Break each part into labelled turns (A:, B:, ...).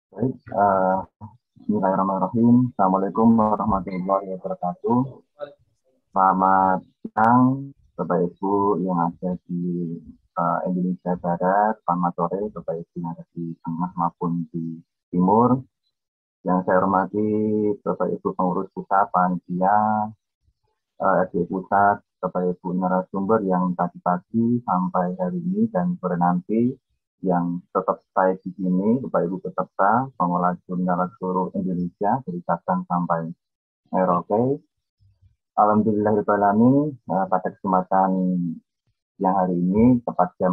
A: Baik, Bismillahirrahmanirrahim. Assalamualaikum warahmatullahi wabarakatuh. Selamat siang, Bapak Ibu yang ada di Indonesia Barat, selamat sore, Bapak Ibu yang ada di tengah maupun di timur. Yang saya hormati Bapak Ibu pengurus pusat, panitia, RD pusat, Bapak Ibu narasumber yang tadi pagi sampai hari ini dan sore nanti yang tetap stay di sini, Bapak Ibu peserta, pengolah jurnal seluruh Indonesia dari Sabang sampai Merauke. Alhamdulillahirrahmanirrahim, pada kesempatan siang hari ini tepat jam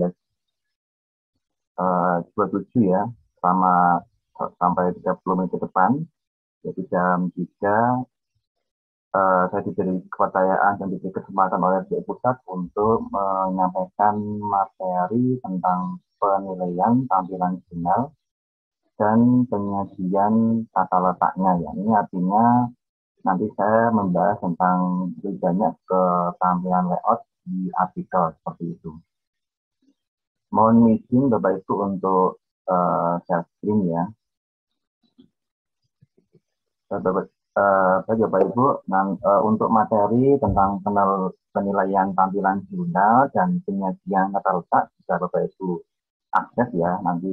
A: 14.27 ya, sama sampai 30 menit ke depan, yaitu jam 3, saya diberi kepercayaan dan diberi kesempatan oleh RDI Pusat untuk menyampaikan materi tentang penilaian tampilan jurnal dan penyajian tata letaknya ya. Ini artinya nanti saya membahas tentang lebih banyak ke tampilan layout di artikel seperti itu. Mohon izin Bapak Ibu untuk share screen ya. Bapak, Bapak Ibu, untuk materi tentang penilaian tampilan jurnal dan penyajian tata letak bisa Bapak Ibu akses ya nanti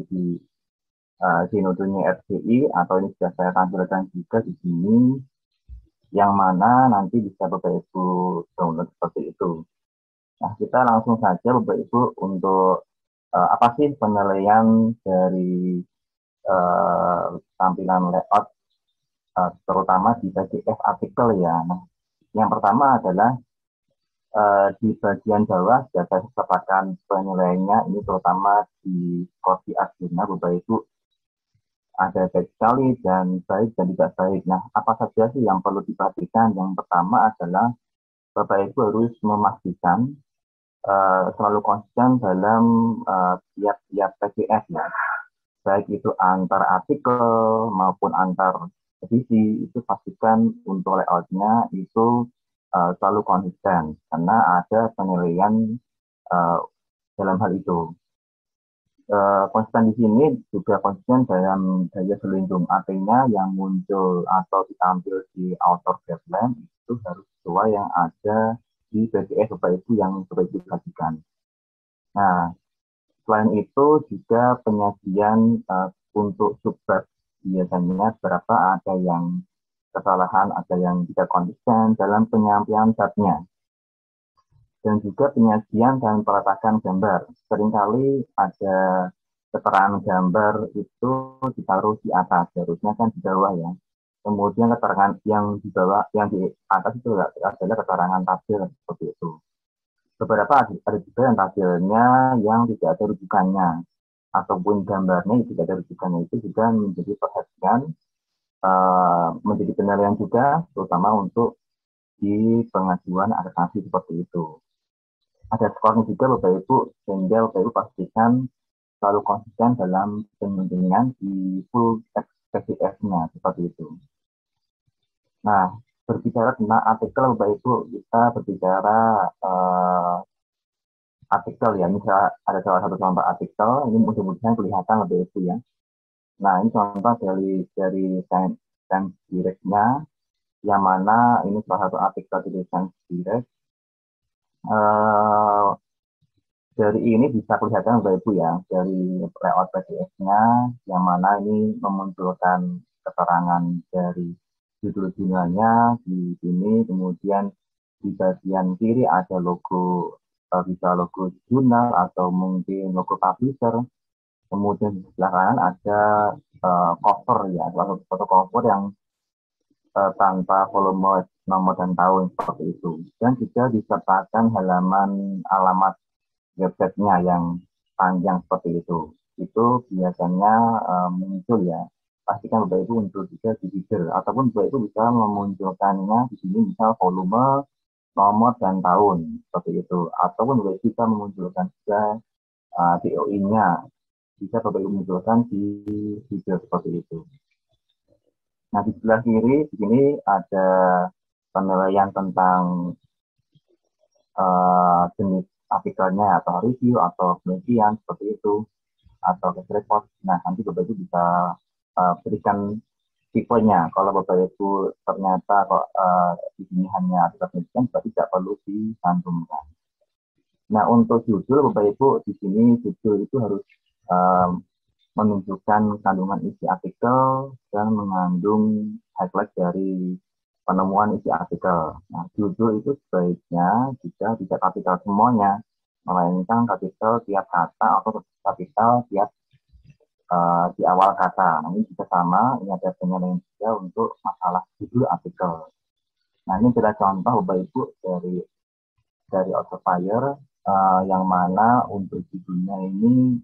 A: di notunya RCI atau ini sudah saya tampilkan juga di sini yang mana nanti bisa Bapak Ibu download seperti itu. Nah, kita langsung saja Bapak Ibu untuk apa sih penilaian dari tampilan layout terutama di PDF artikel ya. Nah, yang pertama adalah di bagian bawah sudah saya sepakatkan penilaiannya ini terutama di Kopi Arjuna Bapak Ibu ada baik sekali dan baik dan tidak baik. Nah, apa saja sih yang perlu diperhatikan? Yang pertama adalah Bapak Ibu harus memastikan selalu konsisten dalam tiap-tiap PDF ya. Baik itu antar artikel maupun antar edisi, itu pastikan untuk layoutnya itu selalu konsisten karena ada penilaian uh, dalam hal itu. Konsisten di sini juga konsisten dalam daya selindung, artinya yang muncul atau ditampil di author guideline itu harus sesuai yang ada di PDF Bapak Ibu yang Bapak Ibu sajikan. Nah, selain itu juga penyajian untuk subbab biasanya berapa ada yang kesalahan, ada yang tidak konsisten dalam penyampaian zatnya dan juga penyajian dan peletakan gambar. Seringkali ada keterangan gambar itu ditaruh di atas, harusnya kan di bawah ya. Kemudian keterangan yang di bawah, yang di atas itu adalah keterangan tabel seperti itu. Beberapa ada juga yang tabelnya yang tidak ada rujukannya ataupun gambarnya tidak ada rujukannya itu juga menjadi perhatian, menjadi penilaian juga, terutama untuk di pengajuan adaptasi seperti itu. Ada skornya juga Bapak Ibu, sehingga Bapak Ibu pastikan selalu konsisten dalam penyampaian di full PDF-nya seperti itu. Nah, berbicara tentang artikel Bapak Ibu, kita berbicara artikel ya. Misalnya ada salah satu contoh artikel, ini mudah-mudahan kelihatan Bapak Ibu ya. Nah, ini contoh dari Science Direct-nya, yang mana ini salah satu artikel dari Science Direct. Eh, dari ini bisa kelihatan Bapak Ibu ya, dari layout PDF-nya, yang mana ini memunculkan keterangan dari judul jurnalnya di sini, kemudian di bagian kiri ada logo, bisa logo jurnal atau mungkin logo publisher, kemudian di sebelah kanan ada cover ya, salah satu foto cover yang tanpa volume nomor dan tahun seperti itu. Dan juga disertakan halaman alamat websitenya yang panjang seperti itu. Itu biasanya muncul ya. Pastikan Bapak Ibu untuk juga di header ataupun Bapak Ibu bisa memunculkannya di sini misal volume, nomor dan tahun seperti itu. Ataupun Bapak Ibu bisa memunculkan juga DOI-nya. Bisa Bapak Ibu munculkan di header seperti itu. Nah, di sebelah kiri di sini ada penilaian tentang jenis artikelnya atau review atau penelitian seperti itu atau case report. Nah, nanti Bapak Ibu bisa berikan tipenya. Kalau Bapak Ibu ternyata kok di sini hanya ada penelitian, berarti tidak perlu dicantumkan. Nah, untuk judul Bapak Ibu di sini judul itu harus menunjukkan kandungan isi artikel dan mengandung highlight dari penemuan isi artikel. Nah, judul itu sebaiknya jika tidak kapital semuanya, melainkan kapital tiap kata atau kapital tiap di awal kata. Nah, ini juga sama, ini ada penilaian juga untuk masalah judul artikel. Nah, ini adalah contoh Bapak Ibu dari Outlier yang mana untuk judulnya ini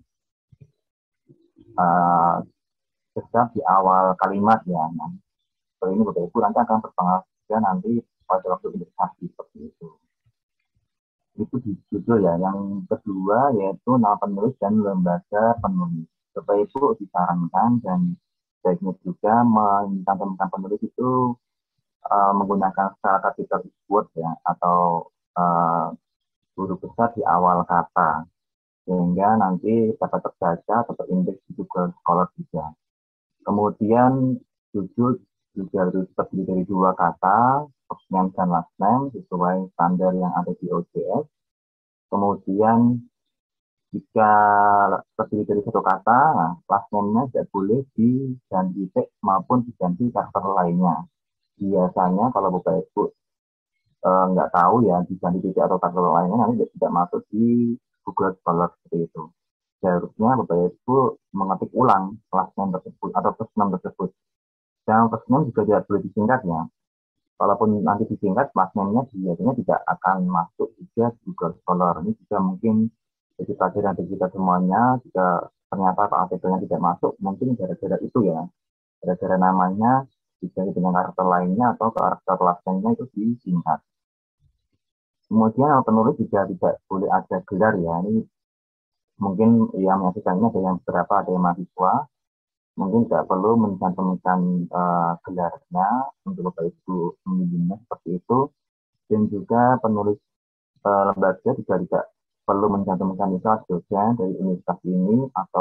A: tetap di awal kalimat ya. Nah, seperti ini Bapak Ibu nanti akan berpengaruh nanti pada waktu indikasi seperti itu. Itu di judul ya. Yang kedua yaitu nama penulis dan lembaga penulis. Bapak Ibu disarankan dan baiknya juga mencantumkan penulis itu menggunakan secara capital word ya atau huruf besar di awal kata sehingga nanti dapat terbaca atau terindeks di Google Scholar juga. Kemudian judul juga harus terdiri dari dua kata, first name dan last name sesuai standar yang ada di OJS. Kemudian jika terdiri dari satu kata, nah, last name-nya tidak boleh diganti teks maupun diganti karakter lainnya. Biasanya kalau Bapak Ibu nggak tahu ya diganti titik atau karakter lainnya nanti tidak masuk di Google Scholar seperti itu. Seharusnya Bapak Ibu mengetik ulang last name tersebut atau first name tersebut. Dan first name juga tidak boleh disingkat ya. Kalaupun nanti disingkat, last name-nya biasanya tidak akan masuk juga di Google Scholar. Ini juga mungkin jadi pelajaran bagi kita semuanya. Jika ternyata artikelnya tidak masuk, mungkin gara-gara itu ya. Gara-gara namanya diganti dengan karakter lainnya atau karakter last name-nya itu disingkat. Kemudian penulis juga tidak boleh ada gelar ya. Ini mungkin yang menyaksikan ini ada yang beberapa, ada yang mahasiswa. Mungkin tidak perlu mencantumkan gelarnya untuk Bapak Ibu memilihnya seperti itu. Dan juga penulis lembaga juga tidak perlu mencantumkan misalnya dosen dari universitas ini atau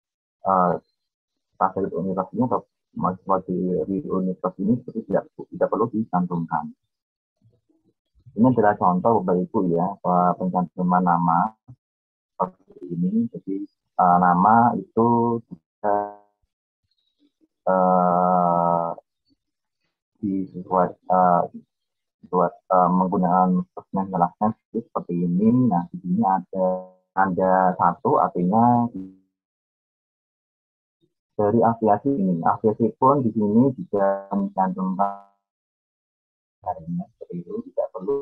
A: staf dari universitas ini atau mahasiswa di universitas ini seperti tidak perlu dicantumkan. Ini adalah contoh Bapak Ibu ya pencantuman nama seperti ini. Jadi nama itu bisa menggunakan first jelasnya seperti ini. Nah, di sini ada satu artinya dari afiliasi ini. Afiliasi pun di sini bisa mencantumkan harinya seperti itu, tidak perlu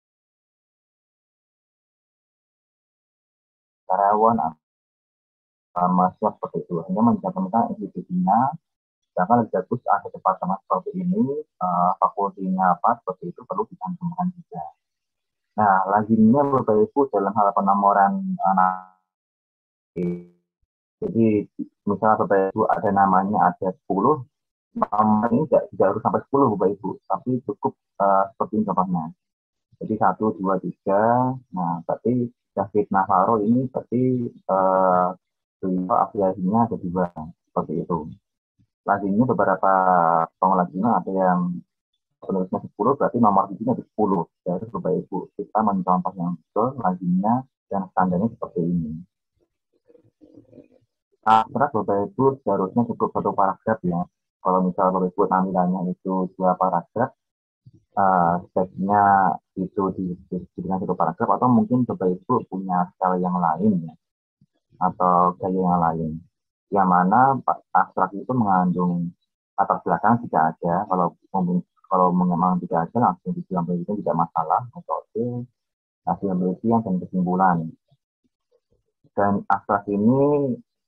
A: karyawan atau mahasiswa seperti itu. Hanya mencantumkan institusinya. Sedangkan lebih bagus ada departemen seperti ini, fakultinya apa seperti itu perlu dicantumkan juga. Nah, lazimnya Bapak Ibu dalam hal penomoran jadi misalnya Bapak Ibu ada namanya ada 10, nama ini tidak harus sampai 10 Bapak Ibu, tapi cukup seperti ini contohnya. Jadi 1, 2, 3, nah berarti David Navarro ini berarti afiliasinya ada 2, seperti itu. Lazimnya beberapa pengelajnya ada yang penulisnya 10, berarti nomor bijinya ada 10. Jadi Bapak Ibu kita mencontoh yang betul, lazimnya dan standarnya seperti ini. Abstrak Bapak Ibu seharusnya cukup satu paragraf ya. Kalau misalnya Bapak Ibu tampilannya itu 2 paragraf, sebaiknya itu dijadikan satu paragraf atau mungkin Bapak Ibu punya style yang lain ya, atau gaya yang lain. Yang mana abstrak itu mengandung latar belakang tidak ada. Kalau memang tidak ada langsung diambil itu tidak masalah. Metode, hasil penelitian dan kesimpulan. Dan abstrak ini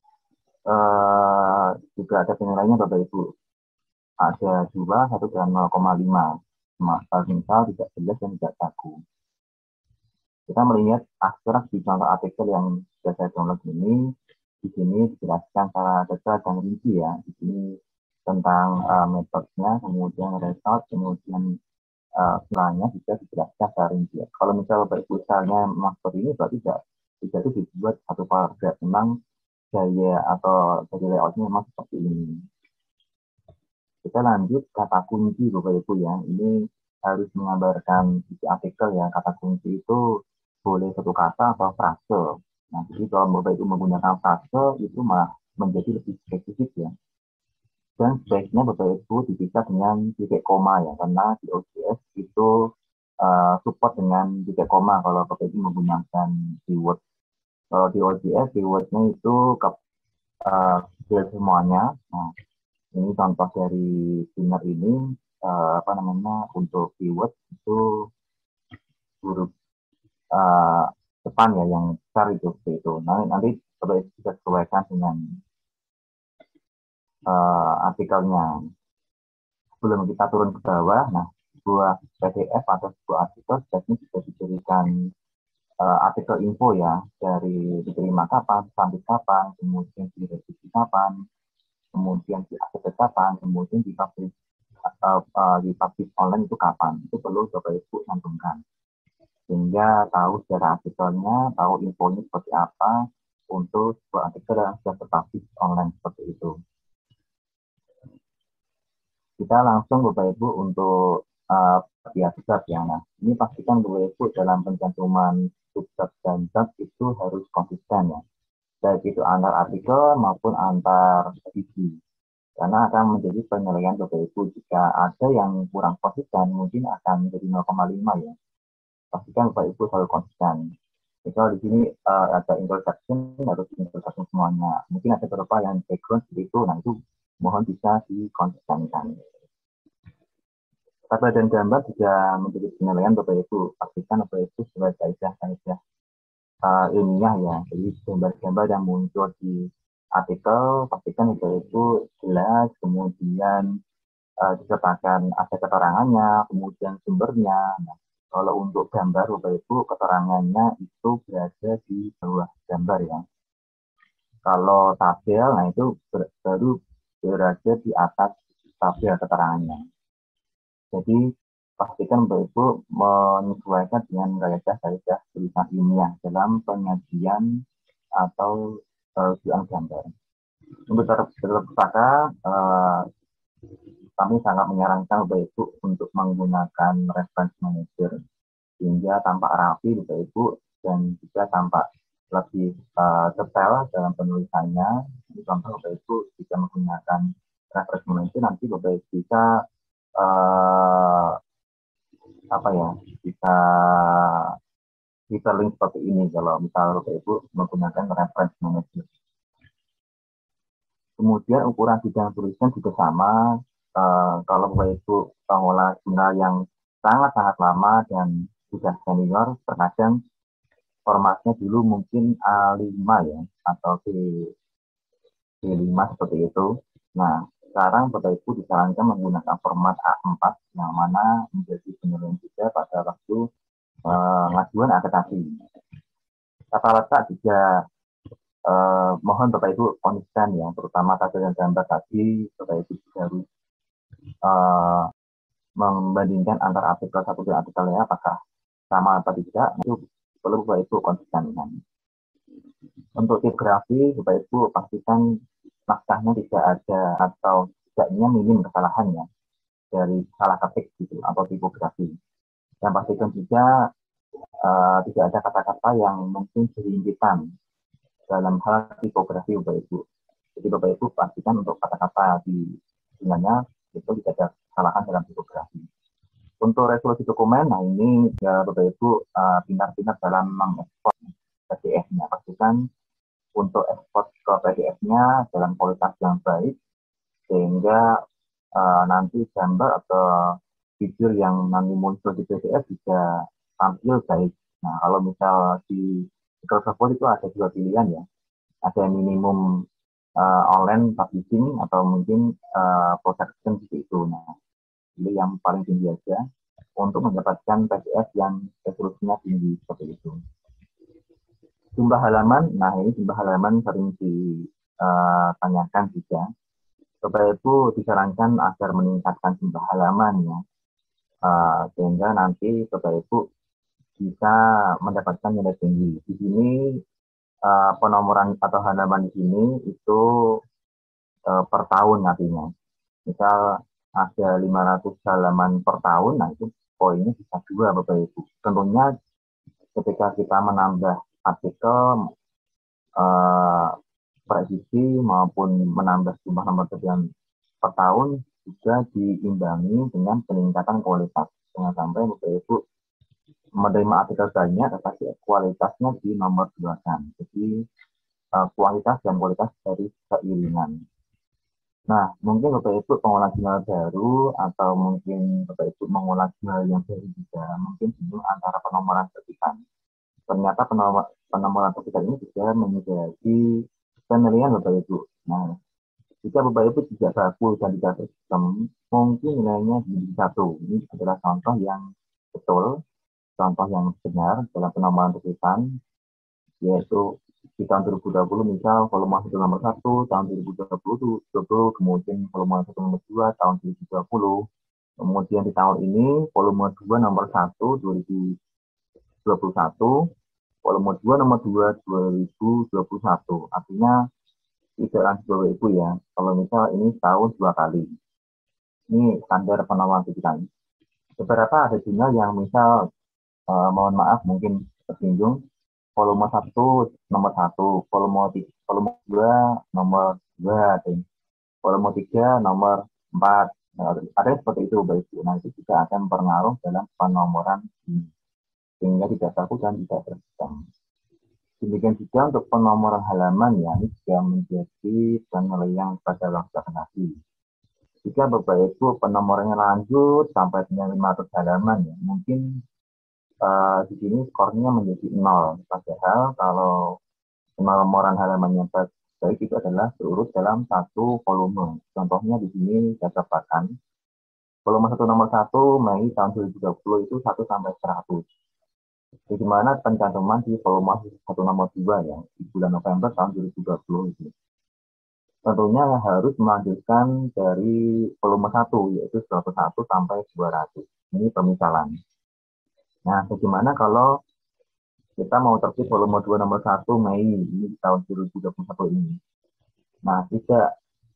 A: juga ada penilaiannya Bapak Ibu. Ada 2, 1 dan 0,5. Misal tidak jelas dan tidak baku. Kita melihat abstrak di contoh artikel yang sudah saya download ini. Di sini dijelaskan secara detail dan rinci ya. Di sini tentang metodenya, kemudian result, kemudian setelahnya juga dijelaskan secara rinci. Kalau misalnya Bapak Ibu misalnya master ini berarti tidak itu dibuat satu paragraf. Memang gaya atau gaya layoutnya memang seperti ini. Kita lanjut kata kunci Bapak Ibu ya. Ini harus menggambarkan isi artikel ya. Kata kunci itu boleh satu kata atau frase. Nah, jadi kalau Bapak Ibu menggunakan frase itu malah menjadi lebih spesifik ya. Dan sebaiknya Bapak Ibu dipisah dengan titik koma ya, karena di OJS itu support dengan titik koma kalau Bapak Ibu menggunakan keyword. Kalau di OJS keywordnya itu semuanya. Nah, ini contoh dari Beamer ini untuk keyword itu huruf depan ya yang besar itu seperti itu. Nah, nanti Bapak Ibu bisa sesuaikan dengan artikelnya. Sebelum kita turun ke bawah, nah sebuah PDF atau sebuah artikel sebaiknya juga diberikan artikel info ya, dari diterima kapan, sampai kapan, kemudian direvisi kapan, kemudian diupdate kapan, kemudian dipublish online itu kapan. Itu perlu Bapak Ibu cantumkan sehingga tahu secara artikelnya, tahu infonya seperti apa untuk sebuah artikel yang sudah terpublish online seperti itu. Kita langsung Bapak Ibu untuk subjek ya. Nah, ini pastikan Bapak Ibu dalam pencantuman subjek dan zat itu harus konsisten ya. Baik itu antar artikel maupun antar edisi. Karena akan menjadi penilaian Bapak Ibu jika ada yang kurang konsisten mungkin akan menjadi 0,5 ya. Pastikan Bapak Ibu selalu konsisten. Kalau di sini ada introduction, harus introduction semuanya. Mungkin ada beberapa yang background seperti itu, nah itu mohon bisa dikonsistenkan. Tabel dan gambar juga menjadi penilaian Bapak Ibu. Pastikan Bapak Ibu sebagai kaidah ilmiah ya. Jadi gambar-gambar yang muncul di artikel, pastikan Bapak Ibu jelas, kemudian disertakan ada keterangannya, kemudian sumbernya. Nah, kalau untuk gambar Bapak Ibu, keterangannya itu berada di bawah gambar ya. Kalau tabel, nah itu baru berada di atas tabel keterangannya. Jadi pastikan Bapak Ibu menyesuaikan dengan kaidah-kaidah tulisan ilmiah dalam penyajian atau tujuan gambar. Untuk terpusaka, kami sangat menyarankan Bapak Ibu untuk menggunakan reference manager sehingga tampak rapi Bapak Ibu dan juga tampak lebih detail dalam penulisannya. Contoh Bapak Ibu jika menggunakan reference manager nanti Bapak Ibu bisa bisa link seperti ini kalau misalnya Bapak Ibu menggunakan reference manager. Kemudian ukuran bidang tulisan juga sama. Kalau Bapak Ibu pengolah jurnal yang sangat-sangat lama dan sudah senior, terkadang formatnya dulu mungkin A5 ya, atau B5 seperti itu. Nah, sekarang Bapak Ibu disarankan menggunakan format A4 yang mana menjadi penilaian juga pada waktu pengajuan akreditasi. Tata letak juga mohon Bapak Ibu konsisten ya, terutama tabel dan gambar tadi Bapak Ibu juga harus membandingkan antara artikel satu dan artikel lain apakah sama atau tidak, itu perlu Bapak Ibu konsisten. Untuk tipografi Bapak Ibu pastikan naskahnya tidak ada atau tidaknya minim kesalahannya dari salah ketik gitu atau tipografi. Dan pastikan juga tidak ada kata-kata yang mungkin berhimpitan dalam hal tipografi Bapak Ibu. Jadi Bapak Ibu pastikan untuk kata-kata di sebenarnya itu tidak ada kesalahan dalam tipografi. Untuk resolusi dokumen, nah ini ya Bapak Ibu pintar-pintar dalam mengekspor PDF-nya. Pastikan untuk ekspor ke PDF-nya dalam kualitas yang baik sehingga nanti gambar atau video yang nanti muncul di PDF juga tampil baik. Nah, kalau misal di Microsoft Word itu ada dua pilihan ya. Ada minimum online publishing atau mungkin production seperti itu. Nah, ini yang paling tinggi aja untuk mendapatkan PDF yang resolusinya tinggi seperti itu. Jumlah halaman, nah ini jumlah halaman sering ditanyakan juga. Bapak Ibu disarankan agar meningkatkan jumlah halaman ya, sehingga nanti Bapak Ibu bisa mendapatkan nilai tinggi. Di sini penomoran atau halaman di sini itu per tahun nantinya. Misal ada 500 halaman per tahun, nah itu poinnya bisa 2 Bapak Ibu. Tentunya ketika kita menambah artikel, eh, per edisi maupun menambah jumlah nomor terbit per tahun juga diimbangi dengan peningkatan kualitas. Jangan sampai Bapak Ibu menerima artikel banyak, tetapi kualitasnya di nomor 2 kan. Jadi kualitas dan kualitas dari seiringan. Nah, mungkin Bapak Ibu pengolah jurnal baru atau mungkin Bapak Ibu mengolah jurnal yang baru juga, mungkin bingung antara penomoran terbitan. Ternyata penomoran terbitan ini juga menjadi penilaian Bapak Ibu. Nah, jika Bapak Ibu tidak baku dan tidak bersistem, mungkin nilainya di 1. Ini adalah contoh yang betul, contoh yang benar dalam penomoran terbitan, yaitu di tahun 2020 misal volume 1 nomor 1 tahun 2020, kemudian volume 1 nomor 2 tahun 2020, kemudian di tahun ini volume 2 nomor 1 2021, volume 2 nomor 2 2021. Artinya tidak lanjut Bapak Ibu ya, kalau misal ini tahun 2 kali. Ini standar penomoran kita. Beberapa ada jurnal yang misal mohon maaf mungkin tersinggung, volume 1 nomor 1, volume 2 nomor 2, volume 3 nomor 4. Nah, ada seperti itu Bapak Ibu. Nah, itu juga akan berpengaruh dalam penomoran ini, sehingga tidak baku dan tidak tersistem. Demikian juga untuk penomoran halaman ya, ini juga menjadi penilaian pada waktu aplikasi. Jika Bapak Ibu penomorannya lanjut sampai dengan 500 halaman ya, mungkin di sini skornya menjadi 0. Padahal kalau penomoran halamannya baik itu adalah diurut dalam satu volume. Contohnya di sini saya dapatkan volume 1 nomor 1 Mei tahun 2020 itu 1 sampai 100. Di mana pencantuman di volume 1 nomor 2 ya, di bulan November tahun 2020 itu. Tentunya harus melanjutkan dari volume 1 yaitu 101 sampai 200. Ini pemisalan. Nah, bagaimana kalau kita mau terbit volume 2 nomor 1 Mei ini di tahun 2021 ini. Nah, tidak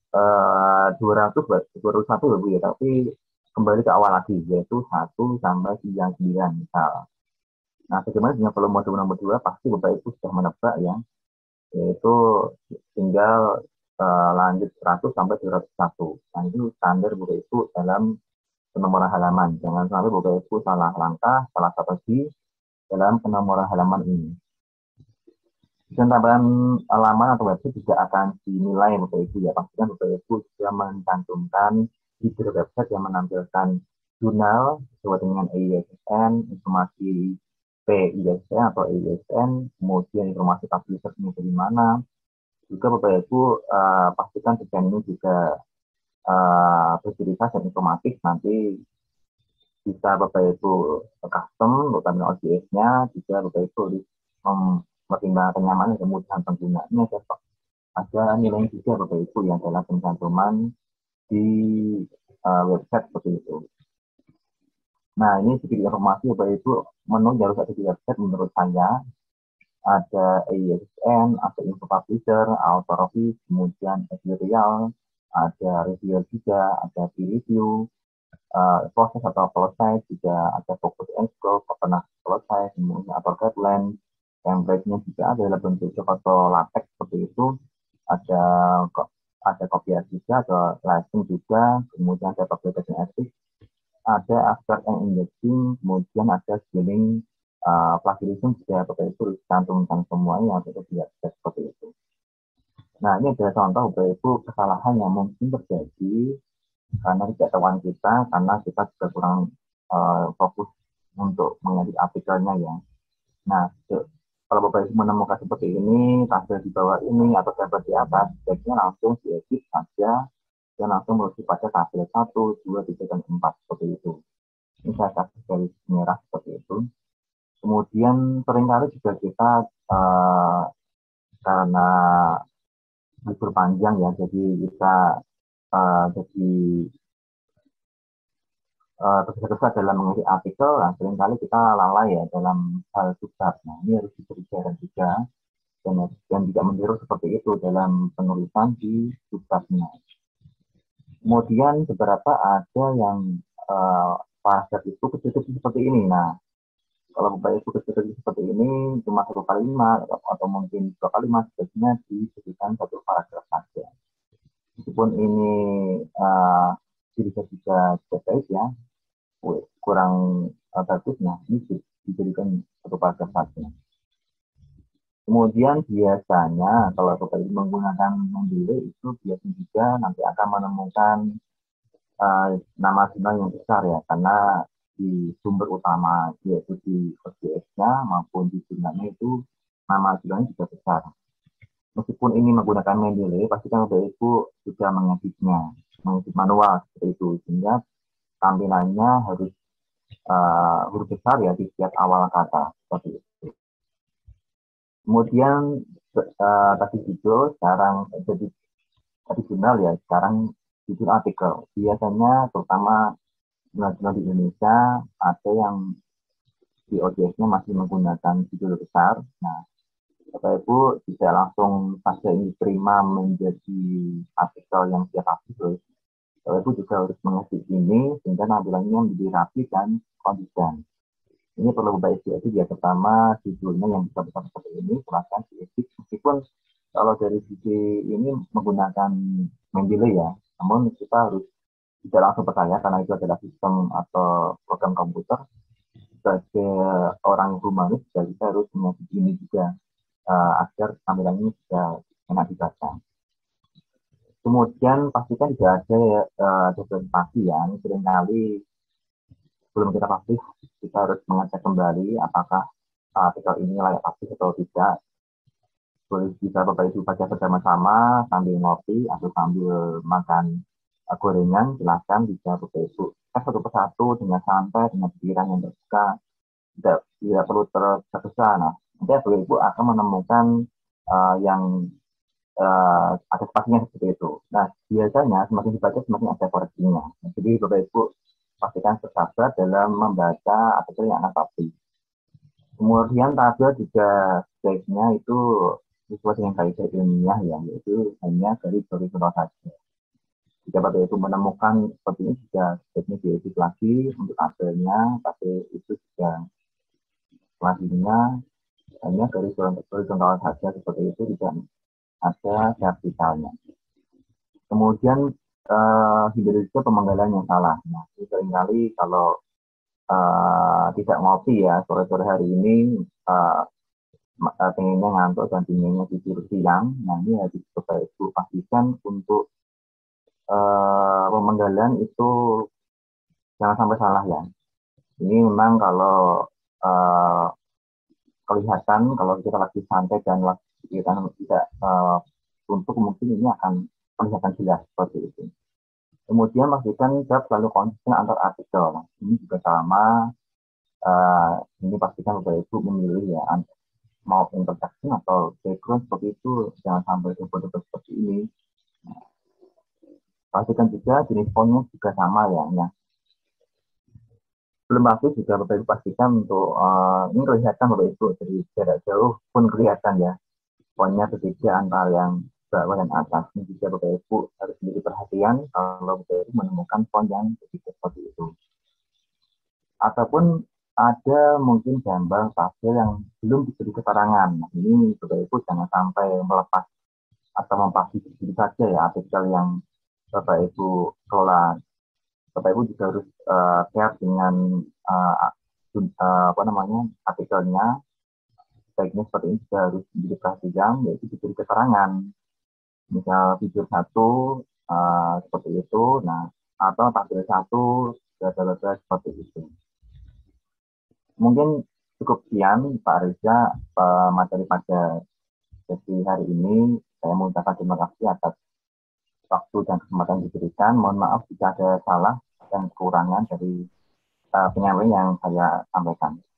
A: 201 ya, tapi kembali ke awal lagi, yaitu 1 sampai 99 misal. Nah, bagaimana dengan volume 2 nomor 2, pasti Bapak Ibu sudah menebak ya, yaitu tinggal lanjut 100 sampai 201. Nah, itu standar Bapak Ibu dalam penomoran halaman. Jangan sampai Bapak Ibu salah langkah, salah strategi dalam penomoran halaman ini. Dan tambahan halaman atau website juga akan dinilai Bapak Ibu ya. Pastikan Bapak Ibu sudah mencantumkan fitur website yang menampilkan jurnal sesuai dengan EISN, informasi PISN atau EISN, kemudian informasi publisher ini dari mana. Juga Bapak Ibu pastikan desain ini juga berseritas dan informatif, nanti bisa Bapak Ibu custom terutama ODS-nya, juga Bapak Ibu mempertimbangkan kenyamanan dan kemudahan penggunanya, ada nilai juga Bapak Ibu yang dalam pencantuman di website seperti itu. Nah, ini sedikit informasi Bapak Ibu, menu yang harus ada di website menurut saya. Ada EISN, ada info publisher, author office, kemudian editorial, ada reviewer juga, ada peer review, proses atau selesai juga, ada fokus and scope, pernah selesai, kemudian atau guideline, template-nya juga ada dalam bentuk atau latex seperti itu, ada kopiar juga, ada license juga, kemudian ada publication ethics, ada abstract and indexing, kemudian ada scaling, plagiarism juga Bapak Ibu cantumkan semuanya yang ada di website seperti itu. Nah, ini adalah contoh Bapak Ibu kesalahan yang mungkin terjadi karena tidak tahuan kita, karena kita juga kurang fokus untuk mengedit artikelnya ya. Nah, kalau Bapak Ibu menemukan seperti ini, tabel di bawah ini atau tabel di atas, sebaiknya langsung diedit saja dan langsung menuju pada tabel 1, 2, 3, dan 4 seperti itu. Ini saya kasih garis merah seperti itu. Kemudian seringkali juga kita karena libur panjang ya, jadi kita jadi tergesa-gesa dalam mengisi artikel, nah, seringkali kita lalai ya dalam hal substat. Nah, ini harus diberi pelajaran juga dan tidak meniru seperti itu dalam penulisan di substatnya. Kemudian beberapa ada yang paragraf itu kecil-kecil seperti ini. Nah, kalau Bapak Ibu kecil-kecil seperti ini cuma satu kalimat atau mungkin dua kalimat, sebaiknya disebutkan satu paragraf saja. Meskipun ini bisa baik ya, kurang bagusnya, ini dijadikan satu paragraf saja. Kemudian biasanya kalau Bapak Ibu menggunakan Mendeley itu biasanya juga nanti akan menemukan nama jurnal yang besar ya, karena di sumber utama yaitu di OJS-nya maupun di jurnalnya itu nama jurnalnya juga besar. Meskipun ini menggunakan Mendeley, pastikan Bapak Ibu juga mengeditnya, mengedit manual seperti itu, sehingga tampilannya harus huruf besar ya di setiap awal kata seperti itu. Kemudian tadi judul, sekarang jadi tadi jurnal ya, sekarang judul artikel. Biasanya terutama jurnal-jurnal di Indonesia ada yang di ODS-nya masih menggunakan judul besar. Nah, Bapak Ibu bisa langsung saja ini terima menjadi artikel yang siap publish. Bapak Ibu juga harus mengedit ini sehingga tampilannya menjadi rapi dan konsisten. Ini perlu Bapak Ibu edit ya, pertama judulnya yang besar-besar seperti ini silahkan diedit, meskipun kalau dari sisi ini menggunakan Mendeley ya, namun kita harus tidak langsung percaya karena itu adalah sistem atau program komputer. Sebagai orang humanis kita harus mengedit ini juga agar tampilannya bisa enak dibaca. Kemudian pastikan tidak ada dokumentasi ya, seringkali sebelum kita publish kita harus mengecek kembali apakah artikel ini layak publish atau tidak. Boleh bisa Bapak Ibu baca bersama-sama sambil ngopi atau sambil makan gorengan, silahkan bisa Bapak Ibu satu persatu dengan santai, dengan pikiran yang terbuka, tidak perlu tergesa-gesa. Nah, nanti Bapak Ibu akan menemukan yang ada spasinya seperti itu. Nah, biasanya semakin dibaca semakin ada koreksinya. Nah, jadi Bapak Ibu pastikan bersabar dalam membaca artikel yang akan publish. Kemudian tabel juga sebaiknya itu sesuai dengan kaidah ilmiah ya, yaitu hanya garis horizontal saja. Jika Bapak Ibu menemukan seperti ini juga sebaiknya diedit lagi untuk tabelnya, tapi itu juga selanjutnya hanya garis horizontal saja seperti itu, tidak ada vertikalnya. Kemudian hindari juga pemenggalan yang salah. Nah, seringkali kalau tidak ngopi ya sore-sore hari ini pengennya ngantuk dan pengennya tidur siang. Nah, ini harus Bapak Ibu pastikan untuk pemenggalan itu jangan sampai salah ya. Ini memang kalau kelihatan kalau kita lagi santai dan kita tidak untuk mungkin ini akan kelihatan jelas seperti itu. Kemudian pastikan jawab selalu konsisten antar artikel. Nah, ini juga sama. Ini pastikan Bapak Ibu memilih ya mau introduction atau background seperti itu, jangan sampai double-double seperti ini. Nah, pastikan juga jenis fontnya juga sama ya. Nah, belum pasti juga Bapak Ibu pastikan untuk ini kelihatan Bapak Ibu dari jarak jauh pun kelihatan ya fontnya berbeda antara yang bawah dan atas. Ini juga Bapak Ibu harus memiliki perhatian kalau Bapak Ibu menemukan font yang berbeda seperti itu. Ataupun ada mungkin gambar tabel yang belum diberi keterangan. Nah, ini Bapak Ibu jangan sampai melepas atau mempublish begitu saja ya artikel yang Bapak Ibu kelola. Bapak Ibu juga harus care dengan artikelnya. Baiknya seperti ini juga harus menjadi perhatian, yaitu diberi keterangan. Misal fitur 1 seperti itu, nah atau tabel 1 data-data seperti itu. Mungkin cukup sekian Pak Reza materi pada sesi hari ini. Saya mengucapkan terima kasih atas waktu dan kesempatan diberikan. Mohon maaf jika ada salah dan kekurangan dari penyampaian yang saya sampaikan.